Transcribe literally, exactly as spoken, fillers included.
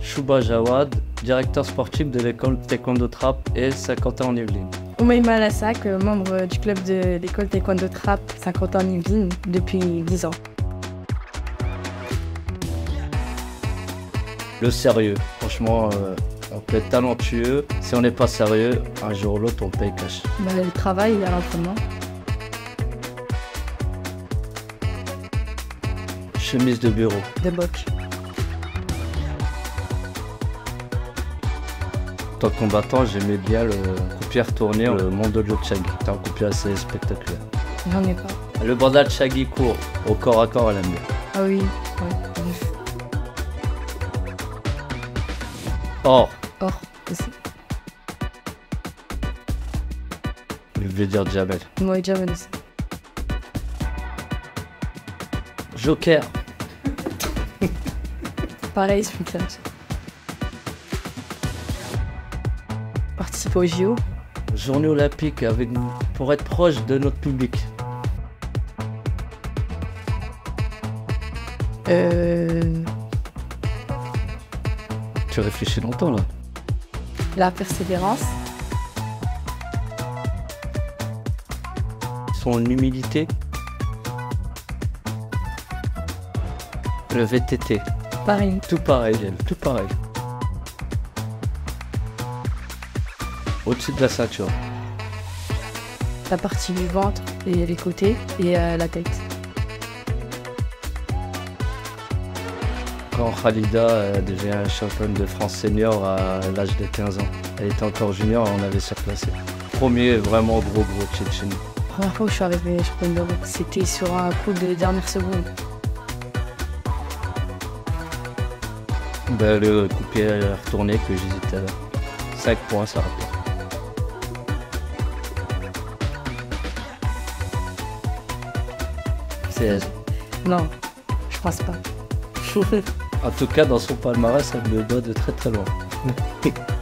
Chouba Jawad, directeur sportif de l'école Taekwondo Trap et Saint-Quentin en Yvelines. Oumaima Lassak, membre du club de l'école Taekwondo Trap Saint-Quentin en Yvelines depuis dix ans. Le sérieux, franchement, euh, on peut être talentueux. Si on n'est pas sérieux, un jour ou l'autre, on paye cash. Bah, le travail et l'entraînement. Chemise de bureau. De boc. En tant que combattant, j'aimais bien le coup de pied retourné, le Mondo Chagi. C'était un coup de pied assez spectaculaire. J'en ai pas. Le bandal Chagi court, au corps à corps, elle aime bien. Ah oui, ouais. Or. Or, aussi. Je vais dire Jamel. Moi et Jamel aussi. Joker. Pareil, c'est une classe. Participer au J O. Journée olympique avec nous, pour être proche de notre public. Euh... Tu réfléchis longtemps là. La persévérance. Son humilité. Le V T T. Pareil. Tout pareil, elle, tout pareil. Au-dessus de la ceinture. La partie du ventre et les côtés et euh, la tête. Quand Khalida euh, devient championne de France senior à l'âge de quinze ans. Elle était encore junior, on avait surclassé. Premier vraiment gros gros Tchétchène. La première fois où je suis arrivée championne d'Europe, c'était sur un coup de dernière seconde. Ben, le coup de pied retourné que j'hésitais là. cinq points, ça rapporte. C'est elle. Non, je pense pas. En tout cas, dans son palmarès, elle me doit de très très loin.